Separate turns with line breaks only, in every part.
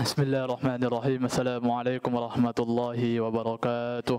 Bismillahirrahmanirrahim. Assalamualaikum warahmatullahi wabarakatuh.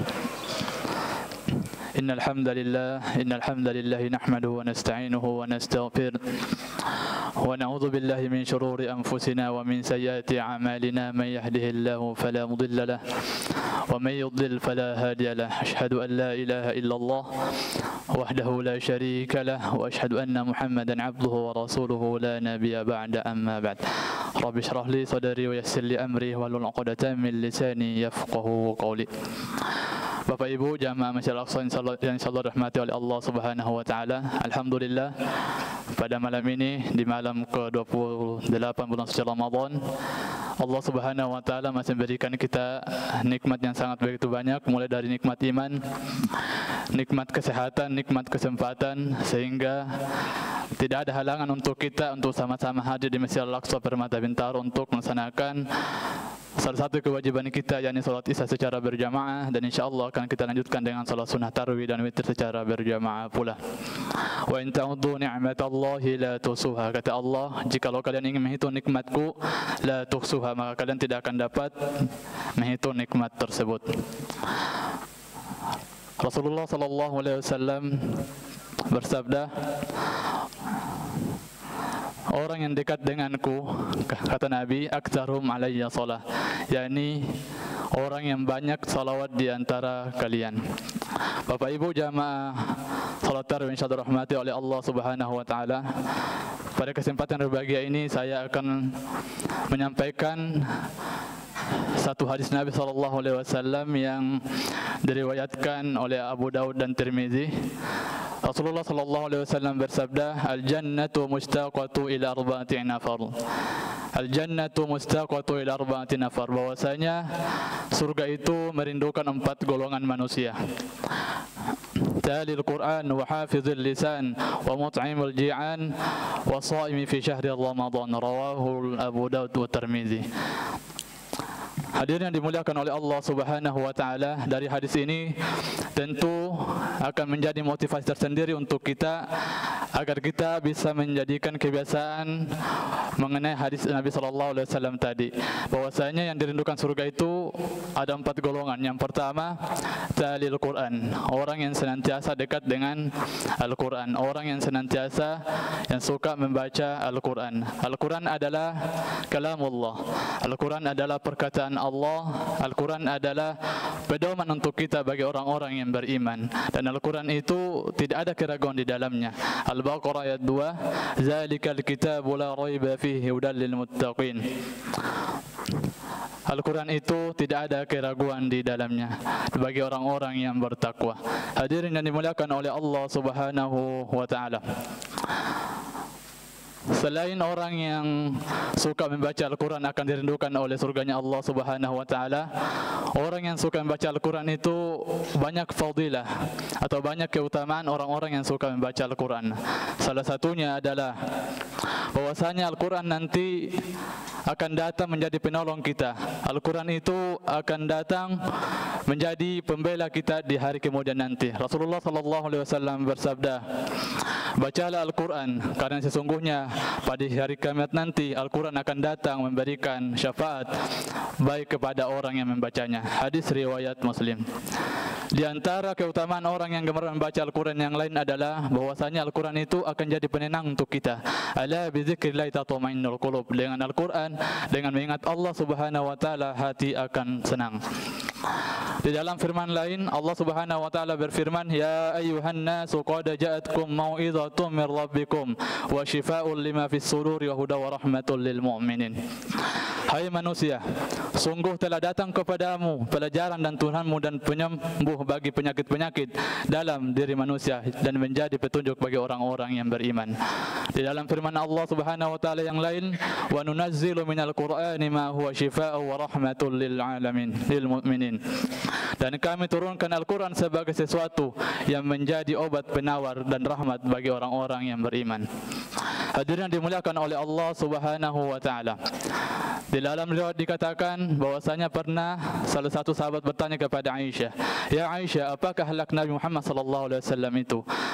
Innal hamdalillah nahmaduhu wa nasta'inuhu wa nastaghfiruh wa na'udzu billahi min shururi anfusina wa min sayyiati a'malina man yahdihillahu fala mudilla lahu wa man yudlil fala hadiya lahu. Asyhadu an la ilaha illallah wahdahu la syarika lahu wa asyhadu anna Muhammadan 'abduhu wa rasuluhu la nabiyya ba'da, amma ba'd. Rabbi shrah li sadri wa yassir li amri wahlul 'uqdatam min lisani yafqahu qawli. Bapak Ibu jamaah Masjid Al-Aqsa yang insyaallah rahmati oleh Allah Subhanahu wa taala. Alhamdulillah pada malam ini di malam ke-28 bulan suci Ramadan, Allah Subhanahu wa taala masih memberikan kita nikmat yang sangat begitu banyak, mulai dari nikmat iman, nikmat kesehatan, nikmat kesempatan, sehingga tidak ada halangan untuk kita untuk sama-sama hadir di Masjid Al-Aqsa Permata Bintaro untuk melaksanakan salah satu kewajiban kita, yakni salat Isya secara berjamaah, dan insyaallah akan kita lanjutkan dengan salat sunnah tarawih dan witir secara berjamaah pula. Wa in ta'uddu ni'matallahi la tuhsuha, kata Allah, jikalau kalian ingin menghitung nikmatku, la tuhsuha, maka kalian tidak akan dapat menghitung nikmat tersebut. Rasulullah sallallahu alaihi wasallam bersabda, orang yang dekat denganku, kata Nabi, aktsarum alayya shalah, yakni orang yang banyak salawat di antara kalian. Bapak Ibu jamaah salat tarawih insyaallah rahmati oleh Allah Subhanahu wa taala. Pada kesempatan berbahagia ini saya akan menyampaikan satu hadis Nabi sallallahu alaihi wasallam yang diriwayatkan oleh Abu Daud dan Tirmizi. Rasulullah sallallahu alaihi wasallam bersabda, al-jannatu mustaqatu ila arba'ati nafar. Al-jannatu mustaqatu ila arba'ati nafar, bahwasanya surga itu merindukan 4 golongan manusia. Talil Quran wa hafizul lisan wa mut'imul ji'an wa shaimi fi syahri Ramadan, rawahu Abu Daud wa Tirmizi. Hadirin yang dimuliakan oleh Allah Subhanahu wa taala, dari hadis ini tentu akan menjadi motivasi tersendiri untuk kita agar kita bisa menjadikan kebiasaan mengenai hadis Nabi sallallahu alaihi wasallam tadi, bahwasanya yang dirindukan surga itu ada 4 golongan. Yang pertama, talil Quran, orang yang senantiasa dekat dengan Al-Quran, orang yang senantiasa yang suka membaca Al-Quran. Al-Quran adalah kalamullah, Al-Quran adalah perkataan Allah, Al-Quran adalah pedoman untuk kita bagi orang-orang yang beriman, dan Al-Quran itu tidak ada keraguan di dalamnya. Al-Baqarah ayat 2, zalikal kitabu la raiba fihi hudal lil muttaqin. Al-Quran itu tidak ada keraguan di dalamnya bagi orang-orang yang bertakwa. Hadirin yang dimuliakan oleh Allah Subhanahu wa taala, selain orang yang suka membaca Al-Quran akan dirindukan oleh surganya Allah Subhanahu wa taala, orang yang suka membaca Al-Quran itu banyak fadilah atau banyak keutamaan orang-orang yang suka membaca Al-Quran. Salah satunya adalah bahwasanya Al-Quran nanti akan datang menjadi penolong kita. Al-Quran itu akan datang menjadi pembela kita di hari kemudian nanti. Rasulullah sallallahu alaihi wasallam bersabda, bacalah Al-Quran, karena sesungguhnya pada hari kiamat nanti Al-Quran akan datang memberikan syafaat baik kepada orang yang membacanya. Hadis riwayat Muslim. Di antara keutamaan orang yang gemar membaca Al-Quran yang lain adalah bahwasanya Al-Quran itu akan jadi penenang untuk kita. Ala bi dzikrillah tatma'innul qulub. Dengan Al-Quran, dengan mengingat Allah Subhanahu wa taala, hati akan senang. Di dalam firman lain Allah Subhanahu wa taala berfirman, ya ayyuhan nasu qad ja'atkum mau'izatun mir rabbikum wa shifaa'un lima fis sururi wa hudaw wa rahmatul lil mu'minin. Hai manusia, sungguh telah datang kepadamu pelajaran dan Tuhanmu dan penyembuh bagi penyakit-penyakit dalam diri manusia dan menjadi petunjuk bagi orang-orang yang beriman. Di dalam firman Allah Subhanahu wa taala yang lain, wa nunazzilu minal qur'ani ma huwa shifaa'un wa rahmatul lil alamin lil mu'minin. Dan kami turunkan Al-Quran sebagai sesuatu yang menjadi obat penawar dan rahmat bagi orang-orang yang beriman. Hadirin dimuliakan oleh Allah Subhanahu wa taala. Di dalam riwayat dikatakan bahwasanya pernah salah satu sahabat bertanya kepada Aisyah, "Ya Aisyah, apakah halak Nabi Muhammad sallallahu alaihi wasallam itu?"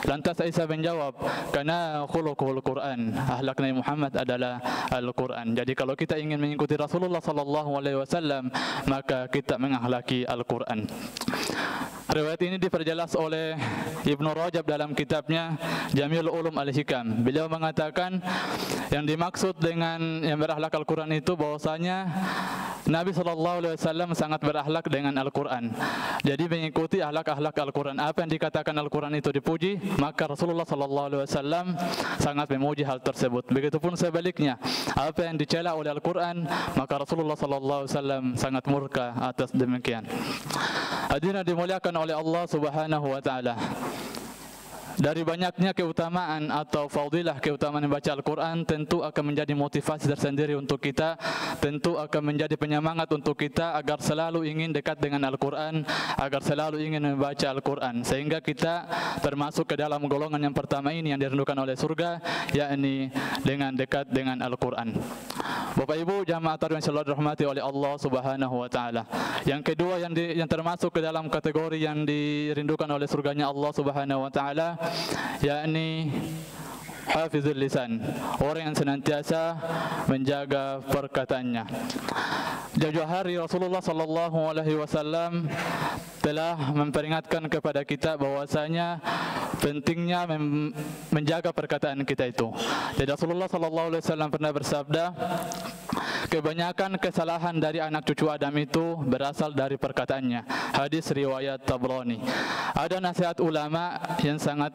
Lantas Aisyah menjawab, karena khuluquhul Quran, akhlak Nabi Muhammad adalah Al-Quran. Jadi kalau kita ingin mengikuti Rasulullah sallallahu alaihi wasallam, maka kita mengakhlaki Al-Quran. Riwayat ini diperjelas oleh Ibnu Rajab dalam kitabnya Jami'ul Ulum Al-Hikam. Beliau mengatakan yang dimaksud dengan yang berakhlak Al-Quran itu bahwasanya Nabi SAW sangat berakhlak dengan Al-Quran. Jadi mengikuti akhlak-akhlak Al-Quran. Apa yang dikatakan Al-Quran itu dipuji, maka Rasulullah SAW sangat memuji hal tersebut. Begitupun sebaliknya, apa yang dicela oleh Al-Quran, maka Rasulullah SAW sangat murka atas demikian. Hadirin dimuliakan oleh Allah Subhanahu wa taala. Dari banyaknya keutamaan atau fadilah keutamaan membaca Al-Quran, tentu akan menjadi motivasi tersendiri untuk kita, tentu akan menjadi penyemangat untuk kita agar selalu ingin dekat dengan Al-Quran, agar selalu ingin membaca Al-Quran, sehingga kita termasuk ke dalam golongan yang pertama ini yang dirindukan oleh surga, yakni dengan dekat dengan Al-Quran. Bapak Ibu jamaah tarawih yang selalu dirahmati oleh Allah Subhanahu wa taala. Yang kedua yang termasuk ke dalam kategori yang dirindukan oleh surganya Allah Subhanahu wa taala, yakni hafizul lisan, orang yang senantiasa menjaga perkataannya. Jauh hari Rasulullah sallallahu alaihi wasallam telah memperingatkan kepada kita bahwasanya pentingnya menjaga perkataan kita itu. Jadi Rasulullah sallallahu alaihi wasallam pernah bersabda, kebanyakan kesalahan dari anak cucu Adam itu berasal dari perkataannya. Hadis riwayat Tabrani. Ada nasihat ulama yang sangat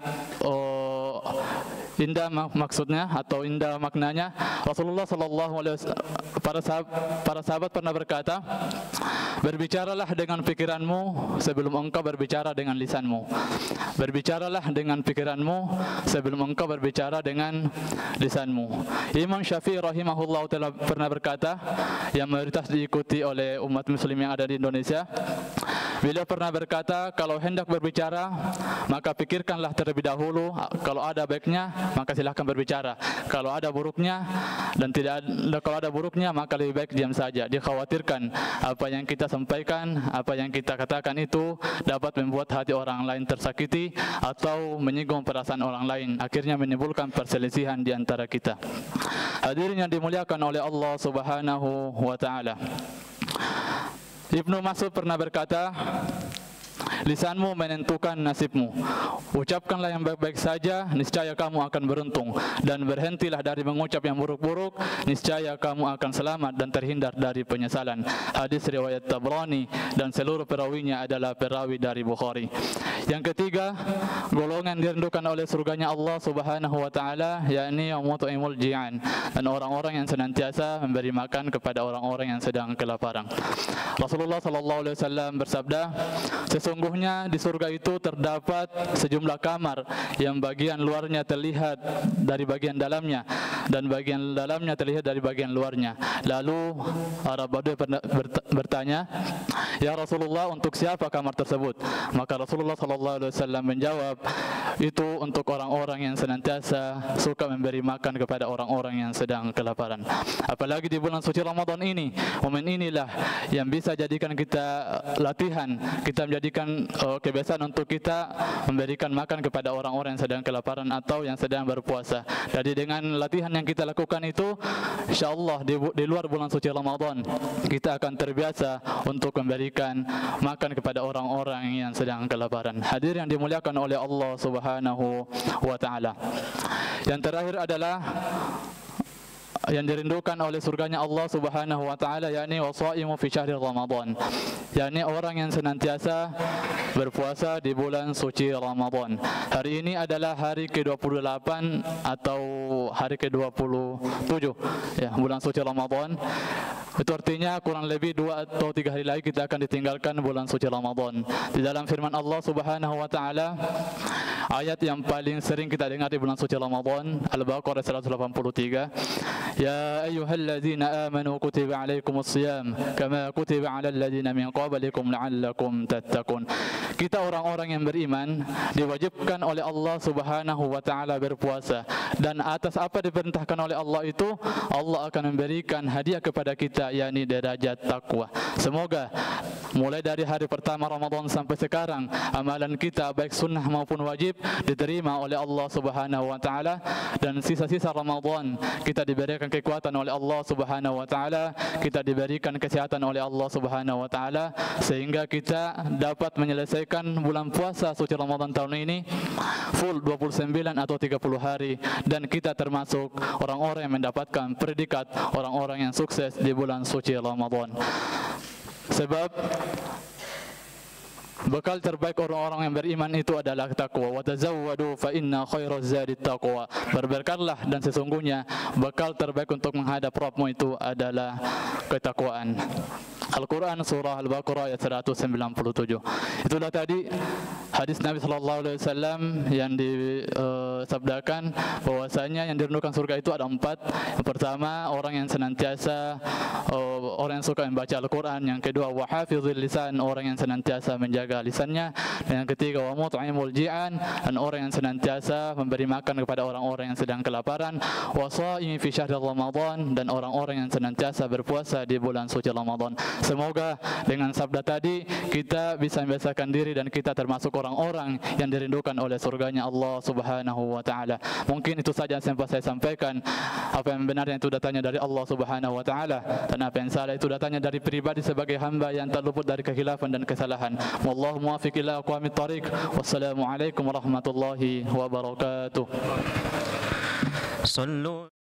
indah maksudnya atau indah maknanya. Rasulullah sallallahu alaihi wasallam, para sahabat pernah berkata, berbicaralah dengan pikiranmu sebelum engkau berbicara dengan lisanmu. Berbicaralah dengan pikiranmu sebelum engkau berbicara dengan lisanmu. Imam Syafi'i rahimahullah ta'ala pernah berkata, yang mayoritas diikuti oleh umat muslim yang ada di Indonesia. Beliau pernah berkata, kalau hendak berbicara, maka pikirkanlah terlebih dahulu. Kalau ada baiknya, maka silahkan berbicara. Kalau ada buruknya kalau ada buruknya, maka lebih baik diam saja. Dikhawatirkan apa yang kita sampaikan, apa yang kita katakan itu dapat membuat hati orang lain tersakiti atau menyinggung perasaan orang lain, akhirnya menimbulkan perselisihan di antara kita. Hadirin yang dimuliakan oleh Allah Subhanahu wa taala. Ibnu Mas'ud pernah berkata, lisanmu menentukan nasibmu. Ucapkanlah yang baik-baik saja, niscaya kamu akan beruntung. Dan berhentilah dari mengucap yang buruk-buruk, niscaya kamu akan selamat dan terhindar dari penyesalan. Hadis riwayat Tabrani dan seluruh perawinya adalah perawi dari Bukhari. Yang ketiga, golongan dirindukan oleh surganya Allah Subhanahu wa taala, yakni mut'imul ji'an, dan orang-orang yang senantiasa memberi makan kepada orang-orang yang sedang kelaparan. Rasulullah sallallahu alaihi wasallam bersabda, sesungguhnya di surga itu terdapat sejumlah kamar yang bagian luarnya terlihat dari bagian dalamnya dan bagian dalamnya terlihat dari bagian luarnya. Lalu Arab Badui bertanya, ya Rasulullah, untuk siapa kamar tersebut? Maka Rasulullah sallallahu alaihi wasallam menjawab, itu untuk orang-orang yang senantiasa suka memberi makan kepada orang-orang yang sedang kelaparan. Apalagi di bulan suci Ramadan ini, momen inilah yang bisa jadikan kita latihan, kita menjadikan kebiasaan untuk kita memberikan makan kepada orang-orang yang sedang kelaparan atau yang sedang berpuasa. Jadi dengan latihan yang kita lakukan itu, insyaallah di luar bulan suci Ramadan kita akan terbiasa untuk memberikan makan kepada orang-orang yang sedang kelaparan. Hadir yang dimuliakan oleh Allah Subhanahu wa taala. Yang terakhir adalah yang dirindukan oleh surganya Allah Subhanahu wa taala, yakni wasaimu fi syahri Ramadan, yakni orang yang senantiasa berpuasa di bulan suci Ramadan. Hari ini adalah hari ke-28 atau hari ke-27 ya, bulan suci Ramadan. Itu artinya kurang lebih 2 atau 3 hari lagi kita akan ditinggalkan bulan suci Ramadan. Di dalam firman Allah Subhanahu wa taala, ayat yang paling sering kita dengar di bulan suci Ramadan, Al-Baqarah 183, ya ayyuhalladzina amanu kutiba alaikumus shiyam kama kutiba alal ladzina min qablikum la'allakum tattaqun. kita orang-orang yang beriman diwajibkan oleh Allah Subhanahu wa taala berpuasa, dan atas apa diperintahkan oleh Allah itu Allah akan memberikan hadiah kepada kita, yakni derajat takwa. Semoga mulai dari hari pertama Ramadan sampai sekarang amalan kita baik sunnah maupun wajib diterima oleh Allah Subhanahu wa taala, dan sisa-sisa Ramadan kita diberikan kekuatan oleh Allah Subhanahu wa taala, kita diberikan kesehatan oleh Allah Subhanahu wa taala, sehingga kita dapat menyelesaikan bulan puasa suci Ramadan tahun ini full 29 atau 30 hari, dan kita termasuk orang-orang yang mendapatkan predikat orang-orang yang sukses di bulan suci Ramadan. Sebab bekal terbaik orang-orang yang beriman itu adalah takwa. Wa tazawwadu fa inna khairaz zadi taqwa. Berbekallah, dan sesungguhnya bekal terbaik untuk menghadap Rabbmu itu adalah ketakwaan. Al-Quran surah Al-Baqarah ayat 197. Itulah tadi hadis Nabi sallallahu alaihi wasallam yang disabdakan bahwasanya yang dirindukan surga itu ada 4. Yang pertama, orang yang senantiasa orang yang suka membaca Al-Quran. Yang kedua, wa hafizil lisan, orang yang senantiasa menjaga lisannya. Dan yang ketiga, wa mut'imul ji'an, dan orang yang senantiasa memberi makan kepada orang-orang yang sedang kelaparan. Wa shaimi fi syahr Ramadan, dan orang-orang yang senantiasa berpuasa di bulan suci Ramadan. Semoga dengan sabda tadi kita bisa membiasakan diri dan kita termasuk orang-orang yang dirindukan oleh surganya Allah Subhanahu wa taala. Mungkin itu saja yang sempat saya sampaikan. Apa yang benarnya itu datanya dari Allah Subhanahu wa taala, dan apa yang salah itu datanya dari pribadi sebagai hamba yang terluput dari kekhilafan dan kesalahan. Wallahu muwaffiq ila aqwamit thariq. Wassalamualaikum warahmatullahi wabarakatuh.